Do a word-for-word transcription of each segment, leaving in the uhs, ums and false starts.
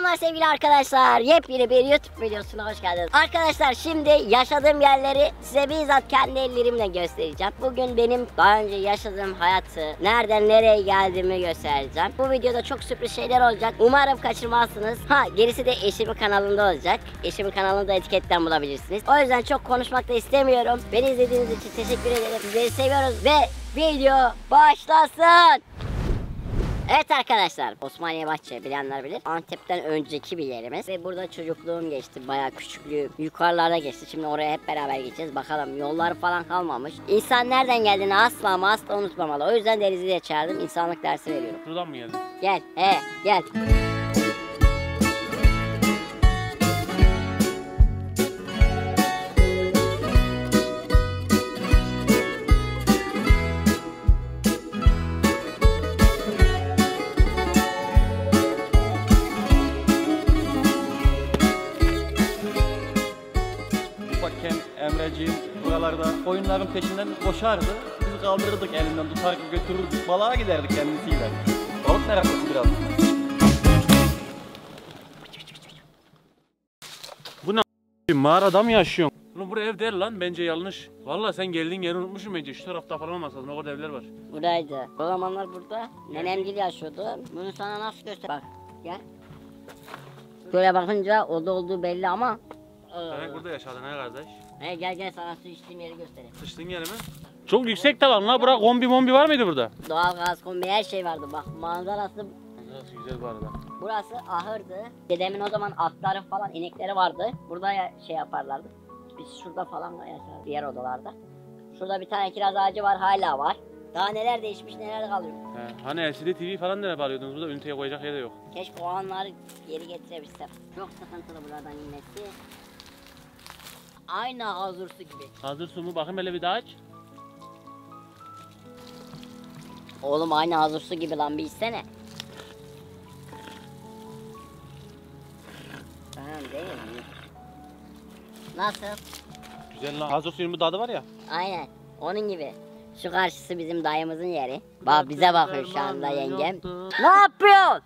Selamlar sevgili arkadaşlar. Yepyeni bir YouTube videosuna hoş geldiniz. Arkadaşlar şimdi yaşadığım yerleri size bizzat kendi ellerimle göstereceğim. Bugün benim daha önce yaşadığım hayatı, nereden nereye geldiğimi göstereceğim. Bu videoda çok sürpriz şeyler olacak. Umarım kaçırmazsınız. Ha gerisi de eşimin kanalında olacak. Eşimin kanalını da etiketten bulabilirsiniz. O yüzden çok konuşmak da istemiyorum. Beni izlediğiniz için teşekkür ederim. Sizleri seviyoruz ve video başlasın. Evet arkadaşlar, Osmaniye Bahçe bilenler bilir. Antep'ten önceki bir yerimiz ve burada çocukluğum geçti, bayağı küçüklüğüm yukarılarda geçti. Şimdi oraya hep beraber gideceğiz, bakalım yollar falan kalmamış. İnsan nereden geldiğini asla ama asla unutmamalı. O yüzden Denizli'ye çağırdım, insanlık dersi veriyorum. Buradan mı geldin? Gel, he gel. Emreciğim buralarda koyunların peşinden koşardı. Biz kaldırırdık elinden tutar götürürdük. Balığa giderdik kendisiyle. Balık meraklısı biraz. Bu ne mağarada mı yaşıyorsun? Oğlum buraya ev değil lan, bence yanlış. Vallahi sen geldiğin yeri unutmuşsun bence. Şu tarafta falan olmasa o kadar evler var. Buradaydı. O zamanlar burada nenemgil yaşıyordu. Bunu sana nasıl göster? Bak gel. Şöyle bakınca o da olduğu belli ama. Demek burada yaşadın he kardeş. He gel gel sana su içtiğim yeri göstereyim. Sıçtığın yeri mi? Çok yüksek tavan la, bura kombi mombi var mıydı burada? Doğalgaz, kombi her şey vardı bak, manzarası. Manzarası güzel bu arada. Burası ahırdı. Dedemin o zaman atları falan, inekleri vardı. Burada ya, şey yaparlardı. Biz şurada falan da yaşardık, diğer odalarda. Şurada bir tane kiraz ağacı var, hala var. Daha neler değişmiş, neler kalıyor. He, hani L C D T V falan nereye bağlıyordunuz? Burada üniteye koyacak yer de yok. Keşke o anları geri getirebilsem. Çok sıkıntılı buradan inmesi. Aynı hazır su gibi. Hazır su mu? Bakayım hele bir daha aç. Oğlum aynı hazır su gibi lan, bir içsene. Tamam değil mi? Nasıl? Güzel lan. Hazır suyun bir tadı var ya. Aynen onun gibi. Şu karşısı bizim dayımızın yeri. Bak bize bakıyor şu anda yengem. Ne yapıyorsun?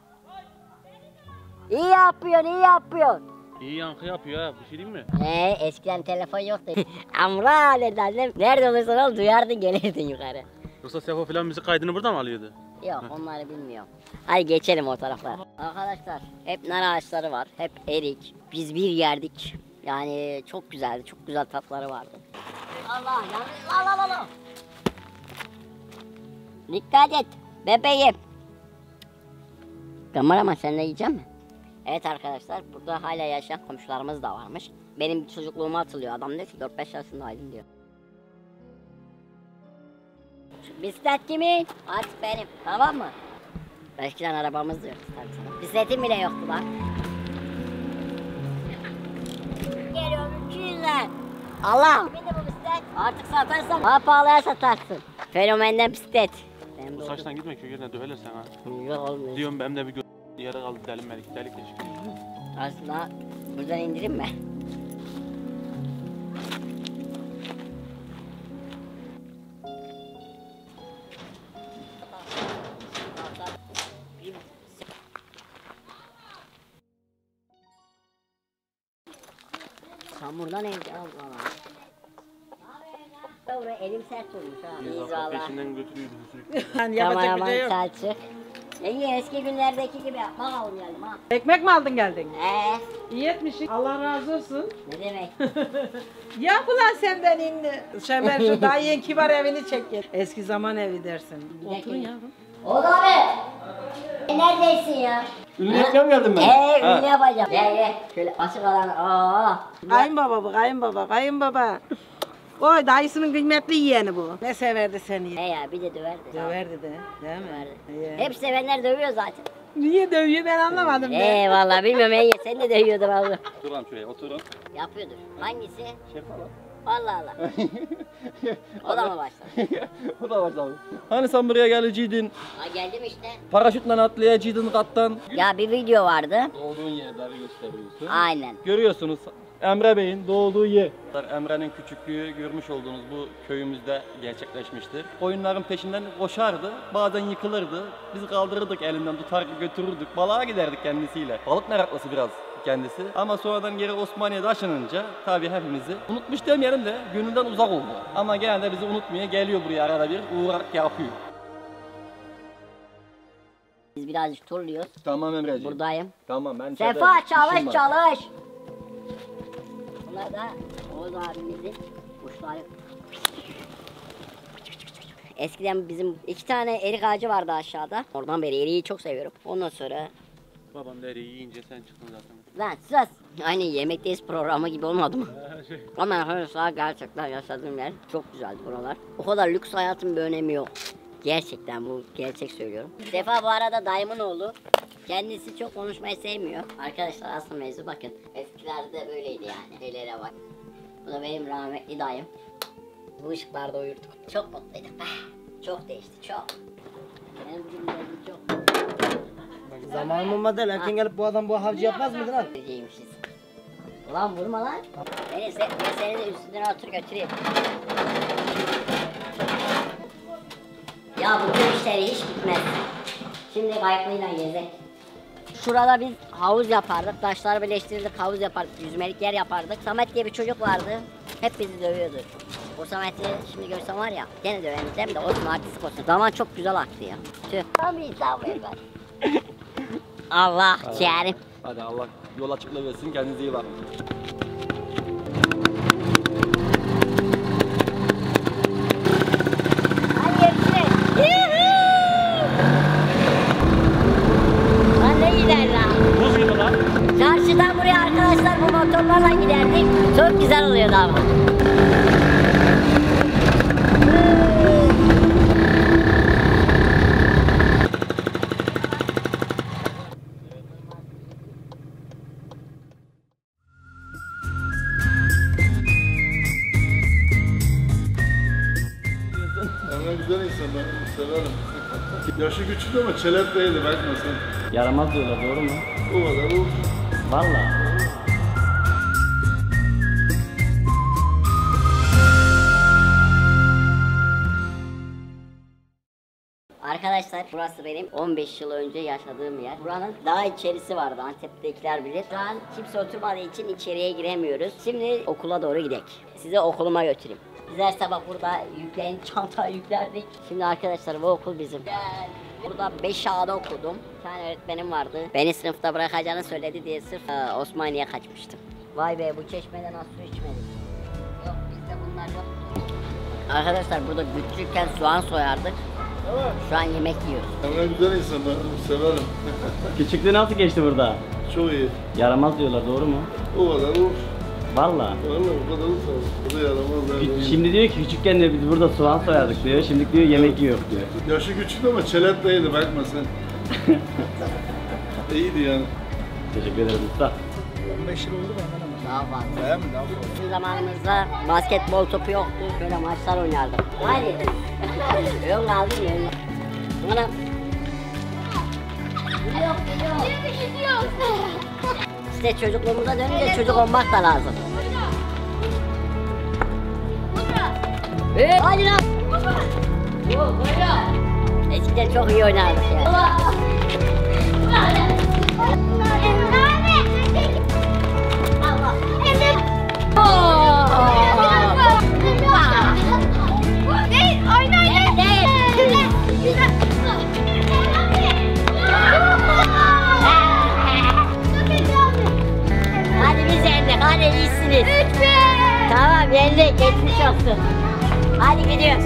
İyi yapıyorsun, iyi yapıyorsun. İyi yankı yapıyor ha, bir şey diyeyim mi? He, eskiden telefon yoktu. Amra dedi annem. Nerede olursan ol duyardın, gelirdin yukarı. Yoksa Sefo falan müzik kaydını burada mı alıyordu? Yok, onları bilmiyorum. Hadi geçelim o taraflara. Arkadaşlar hep nar ağaçları var, hep erik. Biz bir yerdik. Yani çok güzeldi, çok güzel tatları vardı. Allah yalnız al al al. Dikkat et bebeğim. Kameraman sen de yiyecek misin? Evet arkadaşlar, burada hala yaşayan komşularımız da varmış. Benim çocukluğuma atılıyor, adam diyor ki dört beş yaşındaydın diyor. Şu bisiklet kimin? At benim, tamam mı? Eskiden arabamız da yoktu tabii sana. Bisikletim bile yoktu lan. Geliyorum iki yüzle. Allah! Bir de bu bisiklet. Artık satarsan daha pahalıya satarsın. Fenomenden bisiklet. Benim Bu saçtan gitme, köy yerine döveler sen ha. Yok olmuyor. Diyorum benim de bir gö... yere kaldı, delim melik, delik deşik. Aslında buradan indirim mi? Çamurdan evde al bana. Buraya elim sert olmuş ha. İyiyiz valla. Peşinden götürüyordu sürekli. Kameraman Selçuk. İyi eski günlerdeki gibi yapma oynayalım ha. Ekmek mi aldın geldin? Ee, İyi etmişsin. Allah razı olsun. ne demek? Yap ulan senden inni. Şemer şu daha yeni kibar evini çek gel. Eski zaman evi dersin. Oturun yavrum. Oğlum abi. E, neredesin ya? Ünlü yapmaya mı geldim ben? Eee ünlü yapacağım. Gel gel. Şöyle açık alan. Aa. Kayınbaba bu kayınbaba kayınbaba. Oy dayısının kıymetli yeğeni bu. Ne severdi seni? He ya bir de döverdi. Döverdi de değil mi? Döverdi. Ya. Hep sevenler dövüyor zaten. Niye dövüyor ben anlamadım. Eee vallahi bilmiyorum Ege, sen de dövüyordun valla. Durun şuraya, oturun. Yapıyordur. Hangisi? Şef falan. Allah Allah. O da mı başladı? O da başladı. Hani sen buraya geleceydin, Ha geldim işte. paraşütle atlayacaktın kattan. Ya bir video vardı. Olduğun yerleri gösteriyorsun. Aynen. Görüyorsunuz Emre Bey'in doğduğu yer. Emre'nin küçüklüğü görmüş olduğunuz bu köyümüzde gerçekleşmiştir. Koyunların peşinden koşardı, bazen yıkılırdı. Biz kaldırırdık elinden, tutar götürürdük. Balığa giderdik kendisiyle. Balık meraklısı biraz kendisi. Ama sonradan geri Osmaniye'de aşınınca tabii hepimizi unutmuş demeyelim de gönülden uzak oldu. Ama genelde bizi unutmaya geliyor buraya arada bir uğrak yapıyor. Biz birazcık turluyoruz. Tamam Emreciğim. Buradayım. Tamam ben Sefa içeride çalış işim var. çalış. Bunlar da Oğuz abimizin kuşları. Eskiden bizim iki tane erik ağacı vardı aşağıda. Oradan beri eriği çok seviyorum. Ondan sonra... Babam da eriği yiyince sen çıktın zaten. Lan sus! Aynı yemekteyiz programı gibi olmadı mı? Ama arkadaşlar gerçekten yaşadığım yer çok güzeldi buralar. O kadar lüks hayatın bir önemi yok. Gerçekten bu gerçek söylüyorum. Sefa bu arada dayımın oğlu. Kendisi çok konuşmayı sevmiyor. Arkadaşlar asıl mevzu bakın. Eskilerde böyleydi yani. Ellere bak. Bu da benim rahmetli dayım. Bu ışıklarda uyurduk. Çok mutluyduk be. Çok değişti çok. Benim günlerim çok. Zamanım olmadı. Erken gelip bu adam bu havcı yapmaz mıydı lan? Giymişiz. Ulan vurma lan. Beni sen, ben seni de üstünden otur götüreyim. Ya bu tür işleri hiç bitmez. Şimdi kayıklıyla gezek. Şurada biz havuz yapardık, taşları birleştirirdik, havuz yapardık, yüzmelik yer yapardık. Samet diye bir çocuk vardı, hep bizi dövüyordu. O Samet'i şimdi görsem var ya, gene dövemeyeceğim de olsun, artistik olsun. Zaman çok güzel aktı ya. Tüh. Tam bir insan ver ben. Allah ciğerim. Hadi Allah yol açıklığı versin, kendinize iyi bakın. Hadi görüşürüz. Lan ne gider lan? Buz gibi lan. Çarşıdan buraya arkadaşlar bu motorlarla giderdik. Çok güzel oluyordu ama. Emre güzel insan, ben severim. Yaşı küçük ama çelet değildi, bakma sen. Yaramaz diyorlar, doğru mu? O kadar olur. Valla. Arkadaşlar burası benim on beş yıl önce yaşadığım yer. Buranın daha içerisi vardı, Antep'tekiler bilir. Şu an kimse oturmadığı için içeriye giremiyoruz. Şimdi okula doğru gidelim. Size okuluma götüreyim. Biz her sabah burada yükleyin, çantayı yüklerdik. Şimdi arkadaşlar bu okul bizim. Burada beş A'da okudum. Bir tane öğretmenim vardı. Beni sınıfta bırakacağını söyledi diye sırf e, Osmaniye'ye kaçmıştım. Vay be, bu çeşmeden az su içmedik. Yok bizde bunlar yok. Arkadaşlar burada küçükken soğan soyardık. Şu an yemek yiyoruz. Emre güzel insan, ben severim. Küçüklüğü nasıl geçti burada? Çok iyi. Yaramaz diyorlar, doğru mu? O kadar olur. Valla. Valla o kadar olsa o da yaramaz. Yani. Şimdi diyor ki küçükken de biz burada soğan soyardık diyor. Şimdi diyor yemek yiyor diyor. Yaşı küçük ama çelet değildi, bakma sen. İyiydi yani. Teşekkür ederim usta. on beş yıl oldu mu hemen ama. Daha fazla. Değil mi? Daha fazla. Bizim zamanımızda basketbol topu yoktu. Böyle maçlar oynardık. Hadi. Ön kaldı mı? Ön. Bana. Gidiyor, gidiyor. İşte çocukluğumuza dönünce çocuk olmak da lazım. Evet. Hadi lan. Eskiden çok iyi oynardık ya. Hadi biz yendik, hadi iyisiniz. Tamam yendik, geçmiş olsun. Hadi gidiyoruz.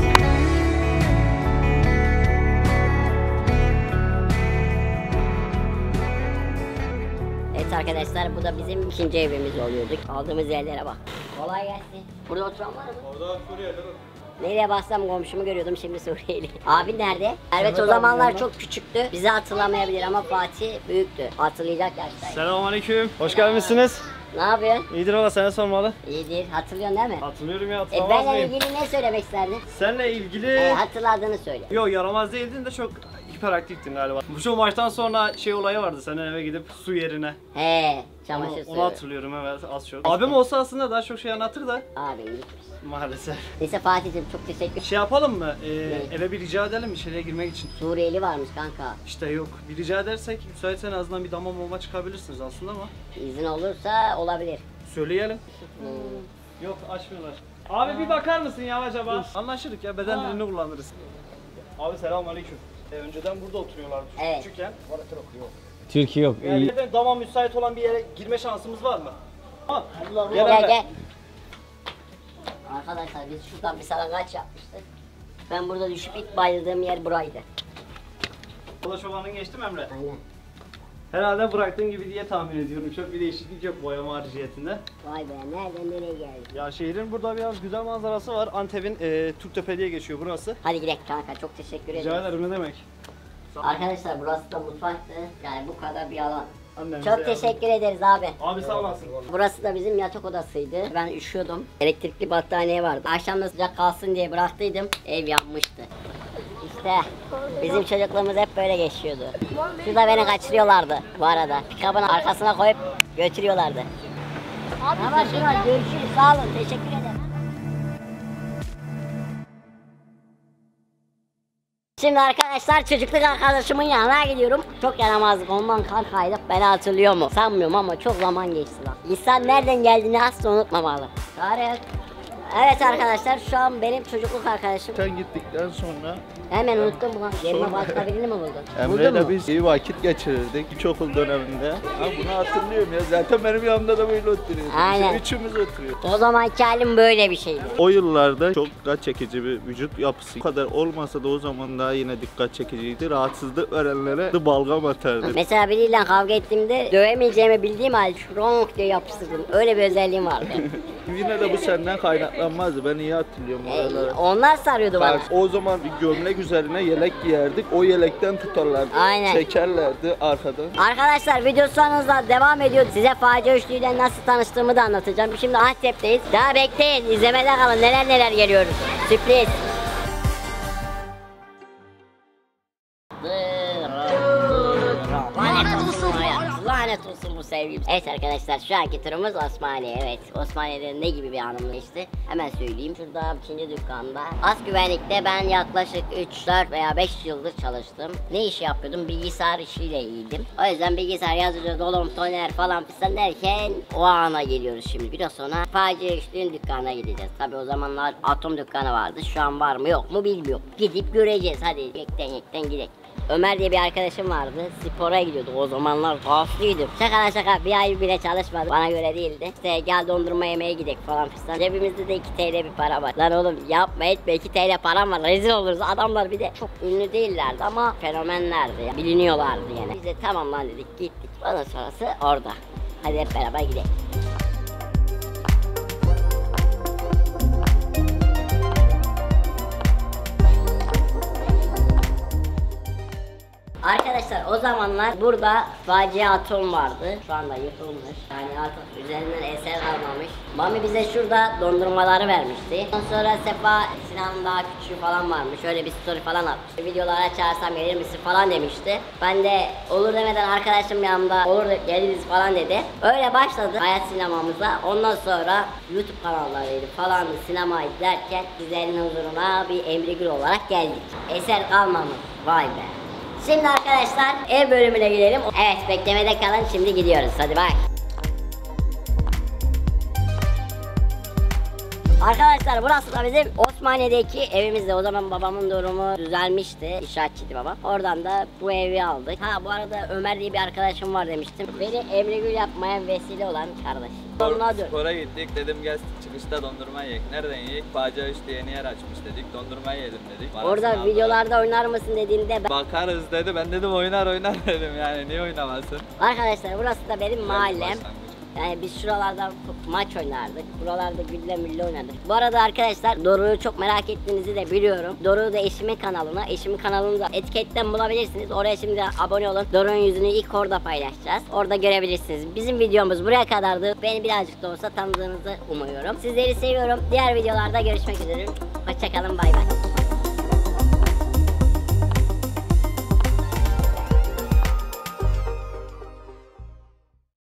Evet arkadaşlar, bu da bizim ikinci evimiz oluyordu. Aldığımız yerlere bak. Kolay gelsin. Burada oturan var mı? Orada Suriye'de. Nereye bassam komşumu görüyordum, şimdi Suriyeli. Abi nerede? Evet, o zamanlar çok küçüktü. Bizi hatırlamayabilir ama Fatih büyüktü. Hatırlayacak yaşta. Selamünaleyküm. Hoş gelmişsiniz. Ne yapıyorsun? İyidir valla, sana sormalı. İyidir. Hatırlıyorsun değil mi? Hatırlıyorum ya, E, hatırlamaz benle mıyım? ilgili ne söylemek isterdin? Seninle ilgili... E, hatırladığını söyle. Yok, yaramaz değildin de çok hiperaktiftin galiba. Bu şu maçtan sonra şey olayı vardı, senin eve gidip su yerine. He, Onu, çamaşır suyu. onu hatırlıyorum, evet, az çok. Abim olsa aslında daha çok şey anlatır da Abi iyi. maalesef. Neyse Fatih'cim çok teşekkür. Şey yapalım mı? Ee, Ne? eve bir rica edelim içeriye girmek için. Suriyeli varmış kanka. İşte yok. Bir rica edersek müsaitsen en azından bir damla mama çıkabilirsiniz aslında ama. İzin olursa olabilir. Söyleyelim. Hmm. Yok, açmıyorlar. Abi bir bakar mısın ya acaba? Anlaşırdık ya, beden dilini kullanırız. Abi selamünaleyküm. E, önceden burada oturuyorlardı Evet. küçükken. Türkiye yok. Yani bir de dama müsait olan bir yere girme şansımız var mı? Ha, gel, Gel Emre. gel. Arkadaşlar biz şuradan bir salıngaç yapmıştık. Ben burada düşüp ilk bayıldığım yer buraydı. Dolaş ovanın geçtim Emre. Aynen. Herhalde bıraktığın gibi diye tahmin ediyorum. Çok bir değişiklik yok boyama harciyetinde. Vay be nereden nereye geldik. Ya şehrin burada biraz güzel manzarası var. Antep'in e, Türktepe diye geçiyor burası. Hadi gidelim kanka çok teşekkür ederim. Rica ederim, ne demek. Arkadaşlar burası da mutfaktı. Yani bu kadar bir alan. Annemize Çok yardım. teşekkür ederiz abi. Abi sağ olasın. Burası da bizim yatak odasıydı. Ben üşüyordum. Elektrikli battaniye vardı. Akşam da sıcak kalsın diye bıraktıydım. Ev yanmıştı. İşte bizim çocukluğumuz hep böyle geçiyordu. Şurada beni kaçırıyorlardı bu arada. Pikabın arkasına koyup götürüyorlardı. Tamam şuna görüşürüz. Sağ olun. Teşekkür ederim. Şimdi arkadaşlar çocukluk arkadaşımın yanına gidiyorum. Çok yaramazlık ondan kankaydık. Beni hatırlıyor mu? Sanmıyorum ama çok zaman geçti lan. İnsan nereden geldiğini asla unutmamalı. Tarık. Evet arkadaşlar şu an benim çocukluk arkadaşım. Sen gittikten sonra Hemen unuttum bu lan. Yerine başka birini mi buldun? Buldun Emre'yle mu? biz iyi vakit geçirirdik ilkokul döneminde. Ha, bunu hatırlıyorum ya. Zaten benim yanımda da böyle oturuyordu. Aynen. Biz üçümüz oturuyoruz. O zamanki halim böyle bir şeydi. O yıllarda çok dikkat çekici bir vücut yapısı. Bu kadar olmasa da o zaman daha yine dikkat çekiciydi. Rahatsızlık verenlere de balgam atardı. Mesela biriyle kavga ettiğimde dövemeyeceğimi bildiğim halde şuronk diye yapıştırdım. Öyle bir özelliğim vardı. Yine de bu senden kaynaklanmazdı. Ben iyi hatırlıyorum Ee, oraları. onlar sarıyordu bana. Bak, o zaman bir gömlek üzerine yelek giyerdik. O yelekten tutarlardı. Aynen. Çekerlerdi arkadan. Arkadaşlar video sonunuzda devam ediyor. Size facia üçlüyle nasıl tanıştığımı da anlatacağım. Şimdi Antep'teyiz. Daha bekleyin. İzlemede kalın. Neler neler geliyoruz. Sürpriz. Lanet olsun hayat. Lanet olsun bu sevgim. Evet arkadaşlar şu anki turumuz Osmaniye. Evet Osmaniye'de ne gibi bir anım geçti? Hemen söyleyeyim. Şurada ikinci dükkanda. As güvenlikte ben yaklaşık üç dört veya beş yıldır çalıştım. Ne iş yapıyordum? Bilgisayar işiyle iyiydim. O yüzden bilgisayar yazıcı, dolum, toner falan filan derken o ana geliyoruz şimdi. Biraz sonra facia üçlüğün dükkanına gideceğiz. Tabi o zamanlar Atom dükkanı vardı. Şu an var mı yok mu bilmiyorum. Gidip göreceğiz. Hadi yekten yekten gidelim. Ömer diye bir arkadaşım vardı. Spora gidiyordu. O zamanlar kaslıydım. Şaka şaka bir ay bile çalışmadı. Bana göre değildi. İşte gel dondurma yemeye gidelim falan filan. Cebimizde de iki T L bir para var. Lan oğlum yapma etme iki T L param var. Rezil oluruz. Adamlar bir de çok ünlü değillerdi ama fenomenlerdi. Ya. Biliniyorlardı yani. Biz de tamam lan dedik gittik. Ondan sonrası orada. Hadi hep beraber gidelim. Arkadaşlar o zamanlar burada facia atom vardı. Şu anda yıkılmış. Yani artık üzerinden eser kalmamış. Mami bize şurada dondurmaları vermişti. Ondan sonra Sefa Sinan'ın daha küçüğü falan varmış. Öyle bir story falan atmış. Videolara çağırsam gelir misin falan demişti. Ben de olur demeden arkadaşım yanımda olur geliriz falan dedi. Öyle başladı hayat sinemamıza. Ondan sonra YouTube kanallarıydı falan sinema izlerken sizlerin huzuruna bir Emre olarak geldik. Eser kalmamış. Vay be. Şimdi arkadaşlar ev bölümüne gidelim. Evet beklemede kalın şimdi gidiyoruz. Hadi bay. Arkadaşlar burası da bizim Osmaniye'deki evimizde. O zaman babamın durumu düzelmişti. İnşaatçıydı babam. Oradan da bu evi aldık. Ha bu arada Ömer diye bir arkadaşım var demiştim. Beni Emre yapmaya vesile olan kardeşim. Sonuna dön. Spora gittik dedim gel çıkışta dondurma yiyek. Nereden yiyek? Facia üç diye yeni yer açmış dedik. Dondurma yiyelim dedik. Parasını Orada aldılar. videolarda oynar mısın dediğinde ben... Bakarız dedi. Ben dedim oynar oynar dedim yani niye oynamasın? Arkadaşlar burası da benim mahallem. Başlangıç. Yani biz şuralarda maç oynardık. Buralarda gülle mülle oynardık. Bu arada arkadaşlar Doruk'u çok merak ettiğinizi de biliyorum. Doruk'u da eşimin kanalına, eşimin kanalını da etiketten bulabilirsiniz. Oraya şimdi abone olun. Doruk'un yüzünü ilk orada paylaşacağız. Orada görebilirsiniz. Bizim videomuz buraya kadardı. Beni birazcık da olsa tanıdığınızı umuyorum. Sizleri seviyorum. Diğer videolarda görüşmek üzere. Hoşçakalın, bay bay.